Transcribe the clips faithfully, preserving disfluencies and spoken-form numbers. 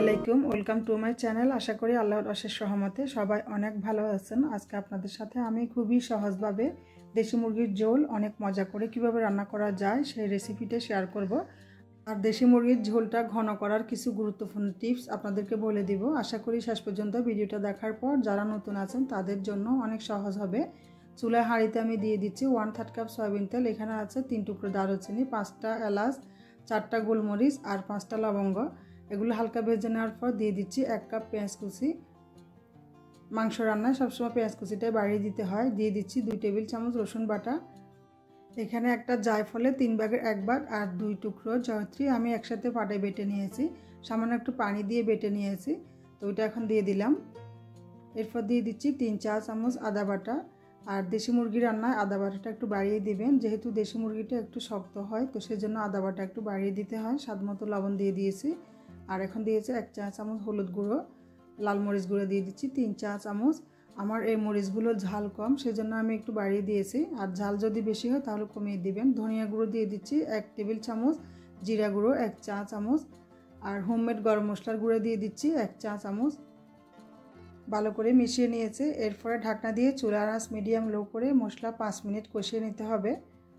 আলাইকুম welcome to my channel. আশা করি আল্লাহর অশেষ রহমতে সবাই অনেক ভালো আছেন। আজকে আপনাদের সাথে আমি খুবই সহজভাবে দেশি মুরগির ঝোল অনেক মজা করে কিভাবে রান্না করা যায় সেই রেসিপিটা শেয়ার করব। আর দেশি মুরগির ঝোলটা ঘন করার কিছু গুরুত্বপূর্ণ টিপস আপনাদেরকে বলে দিব। আশা করি শেষ পর্যন্ত ভিডিওটা দেখার পর যারা নতুন আছেন তাদের জন্য অনেক সহজ হবে। চুলায় হাঁড়িতে আমি দিয়ে দিচ্ছি ওয়ান থার্ড কাপ সয়াবিন তেল। এখানে আছে তিন টুকরো দারুচিনি, পাঁচটা এলাচ, চারটা গোলমরিচ আর পাঁচটা লবঙ্গ। এগুলো হালকা ভেজে নেওয়ার পর দিয়ে দিচ্ছি এক কাপ পেঁয়াজ কুচি। মাংস রান্নায় সবসময় পেঁয়াজ কুচিটাই বাড়িয়ে দিতে হয়। দিয়ে দিচ্ছি দুই টেবিল চামচ রসুন বাটা। এখানে একটা জায়ফলে তিন ভাগের এক ভাগ আর দুই টুকরো জয়ত্রী আমি একসাথে পাটে বেটে নিয়েছি। সামান্য একটু পানি দিয়ে বেটে নিয়েছি, তো ওইটা এখন দিয়ে দিলাম। এরপর দিয়ে দিচ্ছি তিন চা চামচ আদা বাটা। আর দেশি মুরগি রান্নায় আদা বাটাটা একটু বাড়িয়ে দিবেন, যেহেতু দেশি মুরগিটা একটু শক্ত হয়, তো সেজন্য আদা বাটা একটু বাড়িয়ে দিতে হয়। স্বাদ মতো লবণ দিয়ে দিয়েছি। আর এখন দিয়েছে এক চা চামচ হলুদ গুঁড়ো, লাল মরিচ গুঁড়ো দিয়ে দিচ্ছি তিন চা চামচ। আমার এই মরিচগুলো ঝাল কম, সেজন্য আমি একটু বাড়িয়ে দিয়েছি। আর ঝাল যদি বেশি হয় তাহলে কমিয়ে দিবেন। ধনিয়া গুঁড়ো দিয়ে দিচ্ছি এক টেবিল চামচ, জিরা গুঁড়ো এক চা চামচ, আর হোমমেড গরম মশলার গুঁড়ো দিয়ে দিচ্ছি এক চা চামচ। ভালো করে মিশিয়ে নিয়েছে। এরপরে ঢাকনা দিয়ে চুলার আঁচ মিডিয়াম লো করে মশলা পাঁচ মিনিট কষিয়ে নিতে হবে।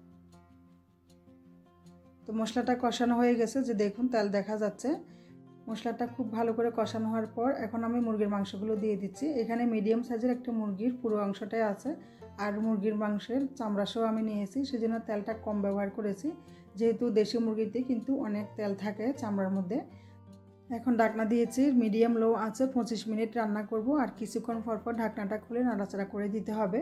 তো মশলাটা কষানো হয়ে গেছে, যে দেখুন তেল দেখা যাচ্ছে। মশলাটা খুব ভালো করে কষানো হওয়ার পর এখন আমি মুরগির মাংসগুলো দিয়ে দিচ্ছি। এখানে মিডিয়াম সাইজের একটা মুরগির পুরো অংশটাই আছে, আর মুরগির মাংসের চামড়াসহ আমি নিয়েছি, সেজন্য তেলটা কম ব্যবহার করেছি, যেহেতু দেশি মুরগিতে কিন্তু অনেক তেল থাকে চামড়ার মধ্যে। এখন ঢাকনা দিয়েছি মিডিয়াম লো আছে, পঁচিশ মিনিট রান্না করব। আর কিছুক্ষণ পর পর ঢাকনাটা খুলে নাড়াচাড়া করে দিতে হবে।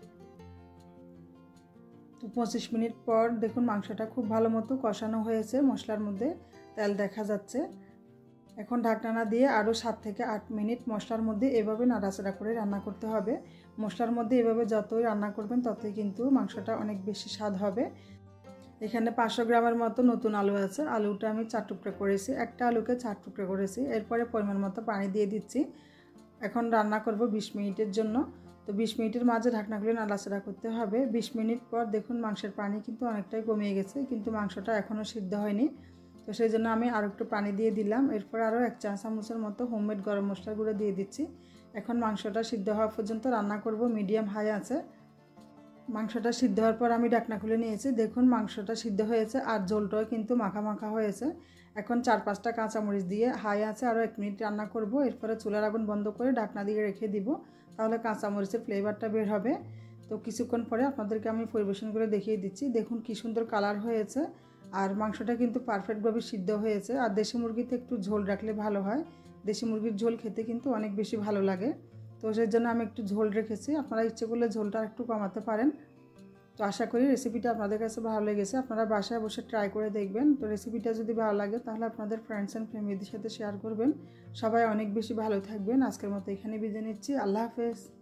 তো পঁচিশ মিনিট পর দেখুন মাংসটা খুব ভালো মতো কষানো হয়েছে, মশলার মধ্যে তেল দেখা যাচ্ছে। এখন ঢাকনা দিয়ে আরও সাত থেকে আট মিনিট মশলার মধ্যে এভাবে নাড়াচাড়া করে রান্না করতে হবে। মশলার মধ্যে এভাবে যতই রান্না করবেন ততই কিন্তু মাংসটা অনেক বেশি স্বাদ হবে। এখানে পাঁচশো গ্রামের মতো নতুন আলু আছে, আলুটা আমি চার টুকরা করেছি, একটা আলুকে চার টুকরা করেছি। এরপরে পরিমাণ মতো পানি দিয়ে দিচ্ছি। এখন রান্না করব বিশ মিনিটের জন্য। তো বিশ মিনিটের মাঝে ঢাকনা খুলে নাড়াচাড়া করতে হবে। বিশ মিনিট পর দেখুন মাংসের পানি কিন্তু অনেকটাই কমিয়ে গেছে, কিন্তু মাংসটা এখনও সিদ্ধ হয়নি, তো সেই জন্য আমি আরও একটু পানি দিয়ে দিলাম। এরপর আরও এক চা চামচের মতো হোমমেড গরম মশলার গুঁড়ো দিয়ে দিচ্ছি। এখন মাংসটা সিদ্ধ হওয়া পর্যন্ত রান্না করব মিডিয়াম হাই আছে। মাংসটা সিদ্ধ হওয়ার পর আমি ঢাকনা খুলে নিয়েছি। দেখুন মাংসটা সিদ্ধ হয়েছে আর ঝোলটাও কিন্তু মাখা মাখা হয়েছে। এখন চার পাঁচটা কাঁচামরিচ দিয়ে হাই আছে আরও এক মিনিট রান্না করব। এরপরে চুলার আগুন বন্ধ করে ঢাকনা দিয়ে রেখে দিব, তাহলে কাঁচামরিচের ফ্লেভারটা বের হবে। তো কিছুক্ষণ পরে আপনাদেরকে আমি পরিবেশন করে দেখিয়ে দিচ্ছি। দেখুন কি সুন্দর কালার হয়েছে, আর মাংসটা কিন্তু পারফেক্টভাবে সিদ্ধ হয়েছে। আর দেশি মুরগিতে একটু ঝোল রাখলে ভালো হয়, দেশি মুরগির ঝোল খেতে কিন্তু অনেক বেশি ভালো লাগে। তো সেই জন্য আমি একটু ঝোল রেখেছি, আপনারা ইচ্ছে করলে ঝোলটা একটু কমাতে পারেন। তো আশা করি রেসিপিটা আপনাদের কাছে ভালো লেগেছে, আপনারা বাসায় বসে ট্রাই করে দেখবেন। তো রেসিপিটা যদি ভালো লাগে তাহলে আপনাদের ফ্রেন্ডস অ্যান্ড ফ্যামিলির সাথে শেয়ার করবেন। সবাই অনেক বেশি ভালো থাকবেন। আজকের মতো এখানে বিদায় নিচ্ছি। আল্লাহ হাফেজ।